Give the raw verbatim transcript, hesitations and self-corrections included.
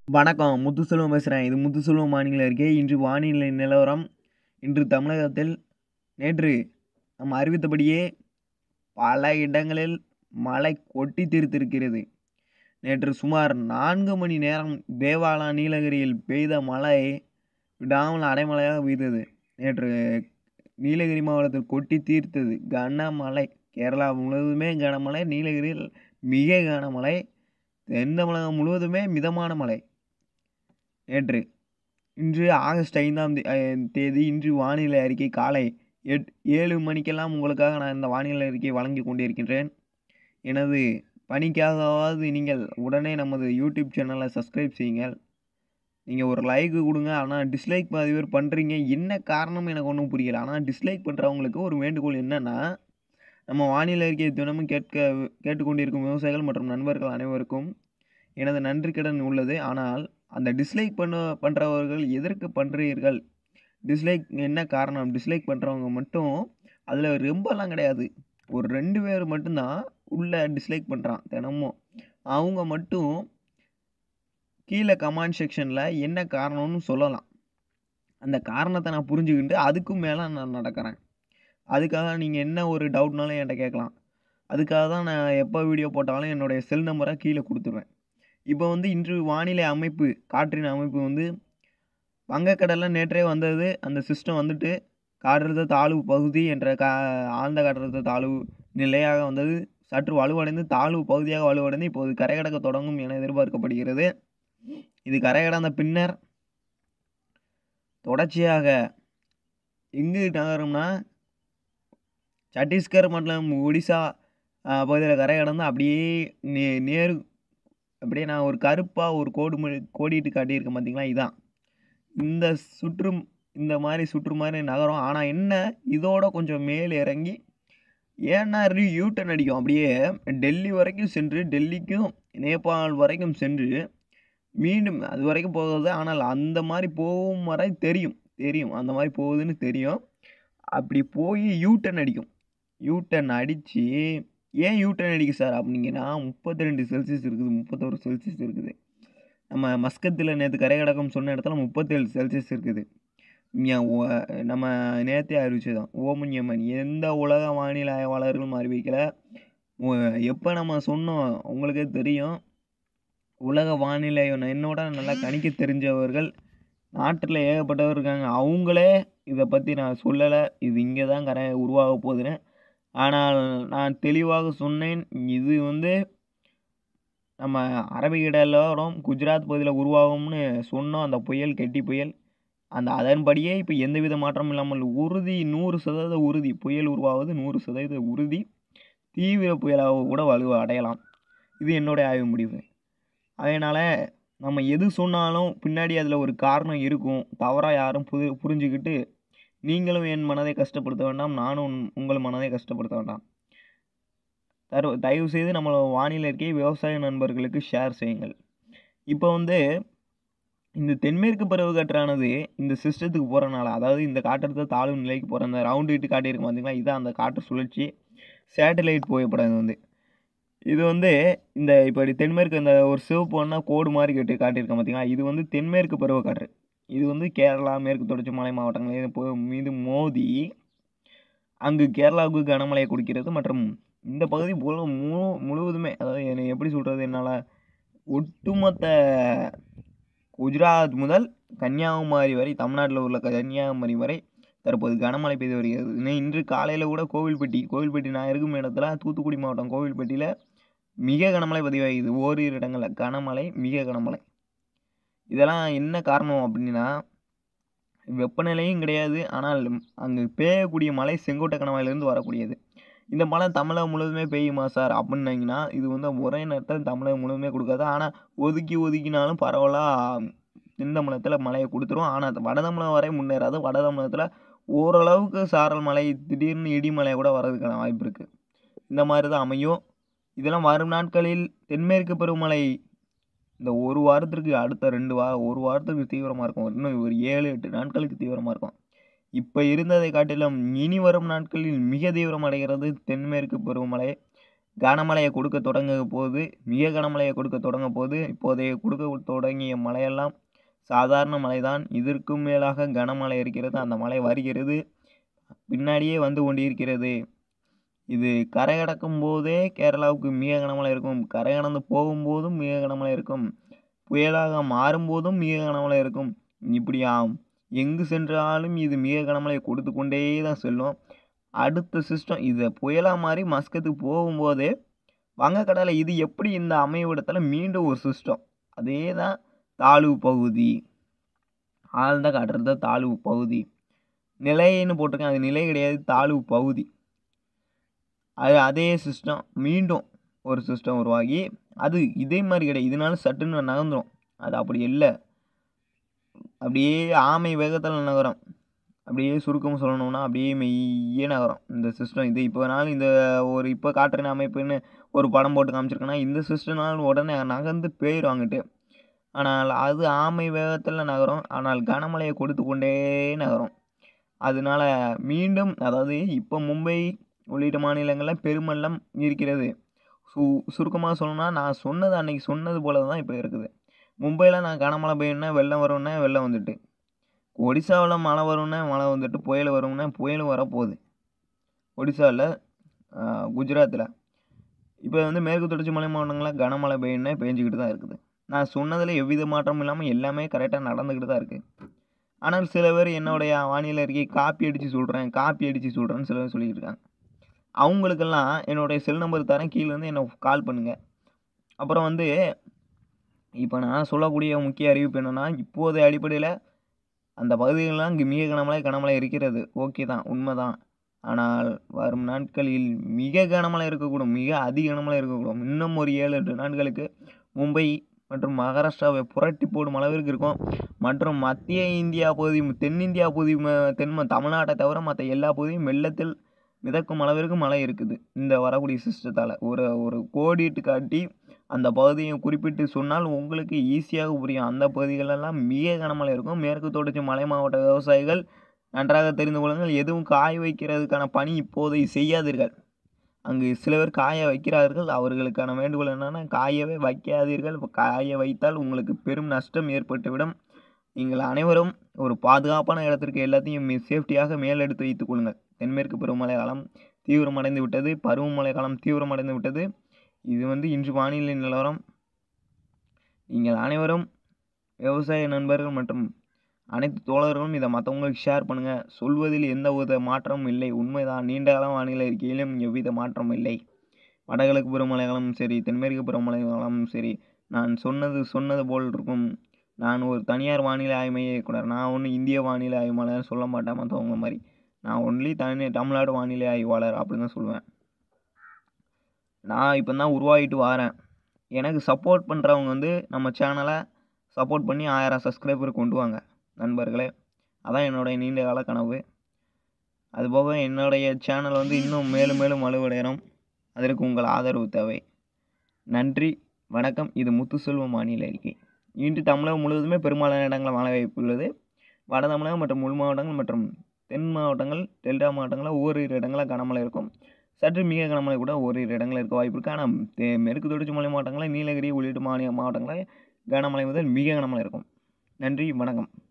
வணக்கம். முத்துசெல்வம் பேசுறேன். இது முத்துசெல்வம் வானிலை அறிக்கை. இன்று வானிலை நிலவரம். இன்று தமிழகத்தில் நேற்று நம்ம அறிவித்தபடியே பல இடங்களில் மழை கொட்டி தீர்த்திருக்கிறது. நேற்று சுமார் நான்கு மணி நேரம் தேவாலா நீலகிரியில் பெய்த மழை விடாமல் அடைமழையாக பெய்தது. நேற்று நீலகிரி மாவட்டத்தில் கொட்டி தீர்த்தது கனமழை. கேரளா முழுவதுமே கனமழை, நீலகிரியில் மிக கனமழை, தென் தமிழகம் முழுவதுமே மிதமான மழை. நேற்று இன்று ஆகஸ்ட் ஐந்தாம் தேதி இன்று வானிலை அறிக்கை காலை எட் ஏழு மணிக்கெல்லாம் உங்களுக்காக நான் இந்த வானிலை அறிக்கையை வழங்கி கொண்டிருக்கின்றேன். எனது பணிக்காகவாவது நீங்கள் உடனே நமது யூடியூப் சேனலை சப்ஸ்கிரைப் செய்யுங்கள். நீங்கள் ஒரு லைக்கு கொடுங்க. ஆனால் டிஸ்லைக் பாதி பேர் பண்ணுறீங்க. என்ன காரணம் எனக்கு ஒன்றும் புரியலை. ஆனால் டிஸ்லைக் பண்ணுறவங்களுக்கு ஒரு வேண்டுகோள் என்னென்னா, நம்ம வானிலை அறிக்கையை தினமும் கேட்க கேட்டுக்கொண்டிருக்கும் விவசாயிகள் மற்றும் நண்பர்கள் அனைவருக்கும் எனது நன்றி கடன் உள்ளது. ஆனால் அந்த டிஸ்லைக் பண்ண பண்ணுறவர்கள் எதற்கு பண்ணுறீர்கள்? டிஸ்லைக் என்ன காரணம்? டிஸ்லைக் பண்ணுறவங்க மட்டும் அதில் ரொம்பலாம் கிடையாது. ஒரு ரெண்டு பேர் மட்டும்தான் உள்ள டிஸ்லைக் பண்ணுறான் தினமும். அவங்க மட்டும் கீழே கமெண்ட் செக்ஷனில் என்ன காரணம்னு சொல்லலாம். அந்த காரணத்தை நான் புரிஞ்சுக்கிட்டு அதுக்கும் மேலே நான் நடக்கிறேன். அதுக்காக நீங்கள் என்ன ஒரு டவுட்னாலும் என்கிட்ட கேட்கலாம். அதுக்காக தான் நான் எப்போ வீடியோ போட்டாலும் என்னுடைய செல் நம்பரை கீழே கொடுத்துருவேன். இப்போ வந்து இன்று வானிலை அமைப்பு, காற்றின் அமைப்பு வந்து வங்கக்கடலில் நேற்றே வந்தது. அந்த சிஸ்டம் வந்துட்டு காற்றழுத்த தாழ்வு பகுதி என்ற கா ஆழ்ந்த காற்றழுத்த தாழ்வு நிலையாக வந்தது. சற்று வலுவடைந்து தாழ்வு பகுதியாக வலுவடைந்து இப்போது கரை கடக்க தொடங்கும் என எதிர்பார்க்கப்படுகிறது. இது கரை கடந்த பின்னர் தொடர்ச்சியாக எங்கு நகரும்னா சத்தீஸ்கர் மற்றும் ஒடிசா பகுதியில் கரை கடந்து அப்படியே நே நேரு அப்படியே நான் ஒரு கருப்பாக ஒரு கோடு கோடிட்டு காட்டியிருக்கேன் பார்த்தீங்களா? இதான் இந்த சுற்றும் இந்த மாதிரி சுற்று மாதிரி நகரம். ஆனால் என்ன, இதோட கொஞ்சம் மேல் இறங்கி ஏன்னா யூட்டன் அடிக்கும். அப்படியே டெல்லி வரைக்கும் சென்று டெல்லிக்கும் நேபாள் வரைக்கும் சென்று மீண்டும் அது வரைக்கும் போகுது. ஆனால் அந்த மாதிரி போகும் வரை தெரியும் தெரியும் அந்த மாதிரி போகுதுன்னு தெரியும். அப்படி போய் யூட்டன் அடிக்கும். யூட்டன் அடித்து ஏன் யூட்டன் அடிக்கு சார் அப்படிங்கன்னா, முப்பத்தி ரெண்டு செல்சியஸ் இருக்குது, முப்பத்தொரு செல்சியஸ் இருக்குது. நம்ம மஸ்கத்தில் நேற்று கரை கடக்கம் சொன்ன இடத்துல முப்பத்தேழு செல்சியஸ் இருக்குது. நம்ம நேற்றே அறிவிச்சதான் ஓமன்யமன் எந்த உலக வானிலை ஆய்வாளர்களும் அறிவிக்கலை. எப்போ நம்ம சொன்னோம் உங்களுக்கே தெரியும். உலக வானிலை என்னோட நல்லா கணிக்க தெரிஞ்சவர்கள் நாட்டில் ஏகப்பட்டவர் இருக்காங்க. அவங்களே இதை பற்றி நான் சொல்லலை, இது இங்கே தான் கரை உருவாக போகுதுன்னு. ஆனால் நான் தெளிவாக சொன்னேன், இது வந்து நம்ம அரபிக்கடலோரம் குஜராத் பகுதியில் உருவாகும்னு சொன்னோம். அந்த புயல் கெட்டி புயல் அந்த அதன்படியே இப்போ எந்தவித மாற்றமும் இல்லாமல் உறுதி, நூறு சதவீத உறுதி, புயல் உருவாவது நூறு சதவீத உறுதி. தீவிர புயலாக கூட வலு அடையலாம். இது என்னுடைய ஆய்வு முடிவு. அதனால் நம்ம எது சொன்னாலும் பின்னாடி அதில் ஒரு காரணம் இருக்கும். தவறாக யாரும் புது புரிஞ்சுக்கிட்டு நீங்களும் என் மனதை கஷ்டப்படுத்த வேண்டாம், நானும் உங்கள் மனதை கஷ்டப்படுத்த வேண்டாம். தரு தயவு செய்து நம்மளோட வானிலை அறிக்கையை விவசாய நண்பர்களுக்கு ஷேர் செய்யுங்கள். இப்போ வந்து இந்த தென்மேற்கு பருவக்காற்றானது இந்த சிஸ்டத்துக்கு போகிறனால, அதாவது இந்த காற்றழுத்த தாழ்வு நிலைக்கு போகிற அந்த ரவுண்டு இட்டு காட்டியிருக்கும் பார்த்தீங்களா? இதுதான் அந்த காற்று சுழற்சி சேட்டலைட் புகைப்படம். இது வந்து இது வந்து இந்த இப்படி தென்மேற்கு இந்த ஒரு சிவப்பு ஒன்றா கோடு மாதிரி கட்டி காட்டியிருக்கேன் பார்த்தீங்களா? இது வந்து தென்மேற்கு பருவக்காற்று. இது வந்து கேரளா, மேற்கு தொடர்ச்சி மலை மாவட்டங்கள் மீது மோதி அங்கு கேரளாவுக்கு கனமழையை கொடுக்கிறது. மற்றும் இந்த பகுதி முழு முழுவதுமே, அதாவது என்னை எப்படி சொல்கிறது, என்னால் ஒட்டுமொத்த குஜராத் முதல் கன்னியாகுமரி வரை, தமிழ்நாட்டில் உள்ள கன்னியாகுமரி வரை தற்போது கனமழை பெய்து வருகிறது. இன்று காலையில் கூட கோவில்பட்டி கோவில்பட்டி நான் இருக்கும் இடத்துல தூத்துக்குடி மாவட்டம் கோவில்பட்டியில் மிக கனமழை பதிவாகிது. ஓரிரு இடங்களில் கனமழை, மிக கனமழை. இதெல்லாம் என்ன காரணம் அப்படின்னா, வெப்பநிலையும் கிடையாது, ஆனால் அங்கே பெய்யக்கூடிய மழை செங்கோட்டை கணவாயிலிருந்து வரக்கூடியது. இந்த மழை தமிழகம் முழுவதுமே பெய்யுமா சார் அப்படின்னீங்கன்னா, இது வந்து ஒரே நேரத்தில் தமிழகம் முழுவதுமே கொடுக்காது. ஆனால் ஒதுக்கி ஒதுக்கினாலும் பரவலாக தென் தமிழகத்தில் மழையை கொடுத்துரும். ஆனால் வட தமிழகம் வரை முன்னேறாது. வட தமிழகத்தில் ஓரளவுக்கு சாரல் மழை, திடீர்னு இடி மழை கூட வர்றதுக்கான வாய்ப்பு இருக்குது. இந்த மாதிரி தான் அமையும். இதெல்லாம் வரும் நாட்களில் தென்மேற்கு பருவமழை இந்த ஒரு வாரத்திற்கு அடுத்த ரெண்டு வா ஒரு வாரத்துக்கு தீவிரமாக இருக்கும். இன்னும் ஒரு ஏழு எட்டு நாட்களுக்கு தீவிரமாக இருக்கும். இப்போ இருந்ததை காட்டிலும் இனி வரும் நாட்களில் மிக தீவிரம் அடைகிறது தென்மேற்கு பருவமழை. கனமழையை கொடுக்க தொடங்க போது மிக கனமழையை கொடுக்க தொடங்க போது இப்போதைய கொடுக்க தொடங்கிய மழையெல்லாம் சாதாரண மழைதான். இதற்கும் மேலாக கனமழை இருக்கிறது. அந்த மழை வருகிறது, பின்னாடியே வந்து கொண்டிருக்கிறது. இது கரை கடக்கும் போதே கேரளாவுக்கு மிக கனமழை இருக்கும். கரை கடந்து போகும்போதும் மிக கனமழை இருக்கும். புயலாக மாறும்போதும் மிக கனமழை இருக்கும். இப்படி ஆம் எங்கு சென்றாலும் இது மிக கனமழை கொடுத்து கொண்டே தான் செல்லும். அடுத்த சிஸ்டம் இதை புயலாக மாறி மஸ்கத்துக்கு போகும்போதே வங்கக்கடலை இது எப்படி இந்த அமைவிடத்தில் மீண்டும் ஒரு சிஸ்டம், அதே தான் தாழ்வு பகுதி. ஆழ்ந்த காட்டுறது தாழ்வு பகுதி. நிலைன்னு போட்டிருக்கேன், அது நிலை கிடையாது, தாழ்வு பகுதி. அது அதே சிஸ்டம் மீண்டும் ஒரு சிஸ்டம் உருவாகி அது இதே மாதிரி கிடையாது, இதனால சட்டுன்னு நகர்ந்துடும். அது அப்படி இல்லை, அப்படியே ஆமை வேகத்தில் நகரும். அப்படியே சுருக்கம் சொல்லணும்னா அப்படியே மெய்யே நகரும் இந்த சிஸ்டம். இது இப்போ நாள் இந்த ஒரு இப்போ காட்டுற அமைப்புன்னு ஒரு படம் போட்டு காமிச்சிருக்கேன்னா இந்த சிஸ்டம்னால் உடனே நகர்ந்து போயிடும் அங்கிட்டு. ஆனால் அது ஆமை வேகத்தில் நகரும். ஆனால் கனமழையை கொடுத்து கொண்டே நகரும். அதனால மீண்டும் அதாவது இப்போ மும்பை உள்ளிட்ட மாநிலங்களில் பெருமளம் இருக்கிறது. சு சுருக்கமாக சொல்லணும்னா நான் சொன்னது அன்னைக்கு சொன்னது போல தான் இப்போ இருக்குது. மும்பையில் நான் கனமழை பெய்யும்னா வெள்ளம் வரும்னா வெள்ளம் வந்துட்டு, ஒடிசாவில் மழை வரும்னா மழை வந்துட்டு, புயல் வரும்னா புயலும் வரப்போகுது. ஒடிசாவில் குஜராத்தில் இப்போ வந்து மேற்கு தொடர்ச்சி மலை மாவட்டங்களில் கனமழை பெய்யும்னா பெஞ்சிக்கிட்டு தான் இருக்குது. நான் சொன்னதில் எவ்வித மாற்றமும் இல்லாமல் எல்லாமே கரெக்டாக நடந்துக்கிட்டு தான் இருக்குது. ஆனால் சில பேர் என்னுடைய வானிலை அறிக்கை காப்பி அடித்து சொல்கிறேன் காப்பி அடித்து சொல்கிறேன்னு சில பேர் சொல்லிக்கிட்டு இருக்காங்க. அவங்களுக்கெல்லாம் என்னுடைய செல் நம்பர் தரேன், கீழேருந்து என்னை கால் பண்ணுங்கள். அப்புறம் வந்து இப்போ நான் சொல்லக்கூடிய முக்கிய அறிவிப்பு என்னென்னா, இப்போதைய அடிப்படையில் அந்த பகுதிகளெலாம் இங்கே மிக கனமழை கனமழை இருக்கிறது, ஓகே தான், உண்மை தான். ஆனால் வரும் நாட்களில் மிக கனமழை இருக்கக்கூடும், மிக அதிக கனமழை இருக்கக்கூடும். இன்னும் ஒரு ஏழு எட்டு நாட்களுக்கு மும்பை மற்றும் மகாராஷ்டிராவை புரட்டி போடும் அளவிற்கு இருக்கும். மற்றும் மத்திய இந்தியா பகுதி, தென்னிந்தியா பகுதி, தென் தமிழ்நாட்டை தவிர மற்ற எல்லா பகுதியும் வெள்ளத்தில் மிதக்கும் அளவிற்கு மழை இருக்குது இந்த வரக்கூடிய சிஸ்டத்தால். ஒரு ஒரு கோடிட்டு காட்டி அந்த பகுதியை குறிப்பிட்டு சொன்னால் உங்களுக்கு ஈஸியாக புரியும். அந்த பகுதிகளெல்லாம் மிக கனமழை இருக்கும். மேற்கு தொடர்ச்சி மலை மாவட்ட விவசாயிகள் நன்றாக தெரிந்து கொள்ளுங்கள். எதுவும் காய வைக்கிறதுக்கான பணி இப்போதை செய்யாதீர்கள். அங்கு சில பேர் காய வைக்கிறார்கள். அவர்களுக்கான வேண்டுகோள் என்னென்னா, காயவே வைக்காதீர்கள். காய வைத்தால் உங்களுக்கு பெரும் நஷ்டம் ஏற்பட்டுவிடும். நீங்கள் அனைவரும் ஒரு பாதுகாப்பான இடத்திற்கு எல்லாத்தையும் சேஃப்டியாக மேலெடுத்து வைத்துக் கொள்ளுங்கள். தென்மேற்கு பருவமழை காலம் தீவிரமடைந்து விட்டது. பருவமழை காலம் தீவிரமடைந்து விட்டது. இது வந்து இன்று வானிலை நிலவரம். நீங்கள் அனைவரும் விவசாய நண்பர்கள் மற்றும் அனைத்து தோழர்களும் இதை மற்றவங்களுக்கு ஷேர் பண்ணுங்கள். சொல்வதில் எந்த வித மாற்றமும் இல்லை, உண்மைதான். நீண்ட காலம் வானிலை அறிக்கையிலும் எவ்வித மாற்றமும் இல்லை. வடகிழக்கு பருவமழை காலமும் சரி, தென்மேற்கு பருவமழை காலமும் சரி, நான் சொன்னது சொன்னது போல் இருக்கும். நான் ஒரு தனியார் வானிலை ஆய்வு மைய இயக்குனர். நான் ஒன்றும் இந்திய வானிலை ஆய்வாளர் சொல்ல மாட்டேன் மற்றவங்க மாதிரி. நான் ஒன்லி தனி தமிழ்நாடு வானிலை ஆய்வாளர் அப்படின்னு தான் சொல்லுவேன். நான் இப்போ தான் உருவாகிட்டு வரேன். எனக்கு சப்போர்ட் பண்ணுறவங்க வந்து நம்ம சேனலை சப்போர்ட் பண்ணி ஆயிரம் சப்ஸ்கிரைபர் கொண்டு வாங்க நண்பர்களே. அதான் என்னுடைய நீண்ட கால கனவு. அதுபோக என்னுடைய சேனல் வந்து இன்னும் மேலும் மேலும் வலுவடையணும். அதற்கு உங்கள் ஆதரவு தேவை. நன்றி, வணக்கம். இது முத்துசெல்வம் வானிலை அறிக்கை. இன்று தமிழகம் முழுவதுமே பெரும்பாலான இடங்களில் மழை வாய்ப்பு உள்ளது. வட தமிழகம் மற்றும் உள் மாவட்டங்கள் மற்றும் தென் மாவட்டங்கள், டெல்டா மாவட்டங்களில் ஓரிரு இடங்களில் கனமழை இருக்கும். சற்று மிக கனமழை கூட ஓரிரு இடங்களில் இருக்க வாய்ப்பு இருக்குது. ஆனால் மேற்கு தொடர்ச்சி மலை மாவட்டங்களில், நீலகிரி உள்ளிட்ட மாநில மாவட்டங்களில் கனமழை முதல் மிக கனமழை இருக்கும். நன்றி, வணக்கம்.